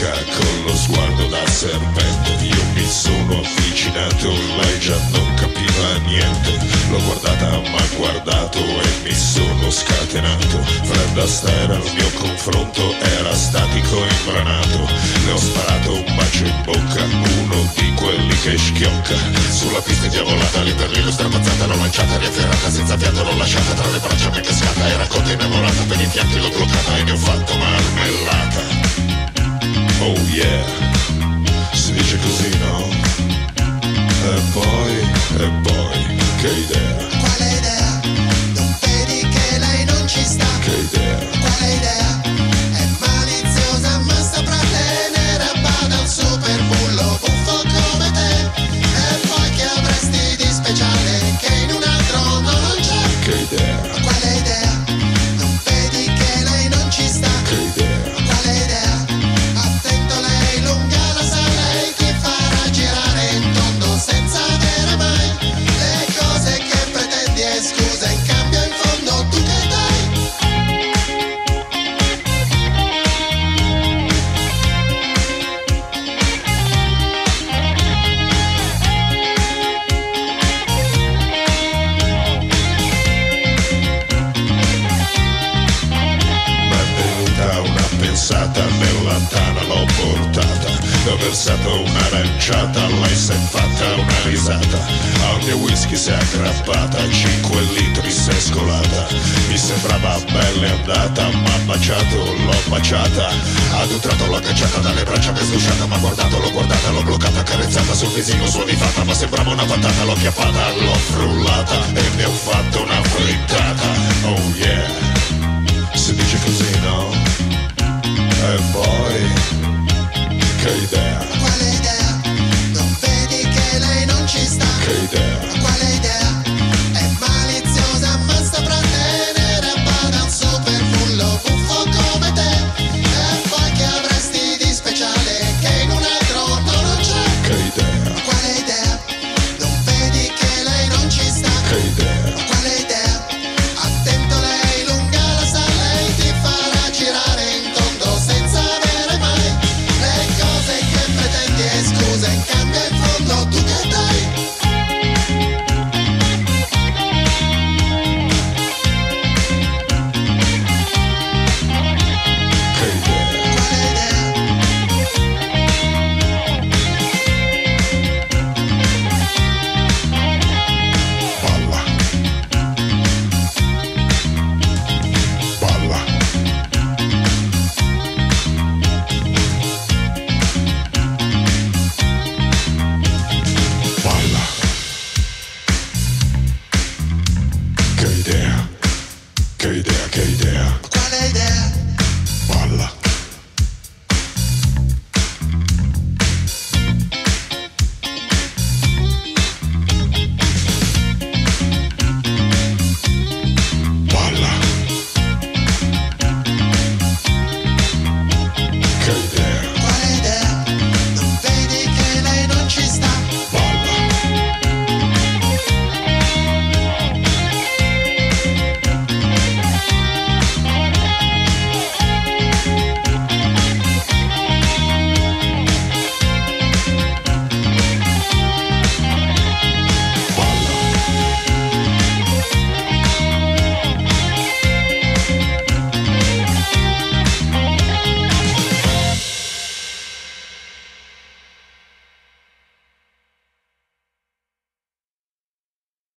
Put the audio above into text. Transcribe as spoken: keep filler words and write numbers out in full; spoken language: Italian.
tocca con lo sguardo da serpente. Io mi sono avvicinato, lei già non capiva niente. L'ho guardata, m'ha guardato e mi sono scatenato. Fred Astaire al mio confronto era statico e imbranato. Le ho sparato un bacio in bocca, uno di quelli che schiocca. Sulla pista diavolata, lì per lì l'ho strapazzata, l'ho lanciata, riafferrata, senza fiato l'ho lasciata. Tra le braccia mi è cascata, era cotta innamorata. Per i fianchi l'ho bloccata e ne ho fatto marmellata. Oh yeah, si dice così, no? E poi, e poi, che idea? Quale idea? Non vedi che lei non ci sta? Che idea? Quale idea? È maliziosa ma saprà tenere a bada un super bullo buffo come te. E poi che avresti di speciale che in un altro no non c'è? Che idea? Quale idea? Non vedi che lei non ci sta? Che idea? Quale idea? Attento, lei lunga la sa, lei ti farà girare in tondo senza avere mai le cose che pretendi e scusa in cambio in fondo tu che dai? Pensata, nell'antana l'ho portata, l'ho versato un'aranciata, lei s'è fatta una risata, a ogni whisky si è aggrappata, cinque litri si è scolata, mi sembrava bella e andata, m'ha baciato, l'ho baciata, ad un tratto l'ho agganciata, dalle braccia mi è sdusciata, m'ha guardato, l'ho guardata, l'ho bloccata, accarezzata sul visino suonifata, ma sembrava una patata, l'ho chiappata, l'ho frullata e ne ho fatto una frittata, oh yeah, si dice così, no? E poi, che idea? Quale idea? Non vedi che lei non ci sta? Che idea? Quale idea? È maliziosa ma saprà tenere a bada un super bullo buffo come te. E poi che avresti di speciale che in un altro no non c'è? Che idea? Quale idea? Non vedi che lei non ci sta? Che idea? Quale idea? Attento, lei lunga la sa, lei ti farà girare in tondo senza avere mai le cose che pretendi e scusa in cambio in fondo tu che dai? Che idea? Quale idea? Balla. Balla. Balla. Che idea? Che idea? Che idea? Quale idea? Balla.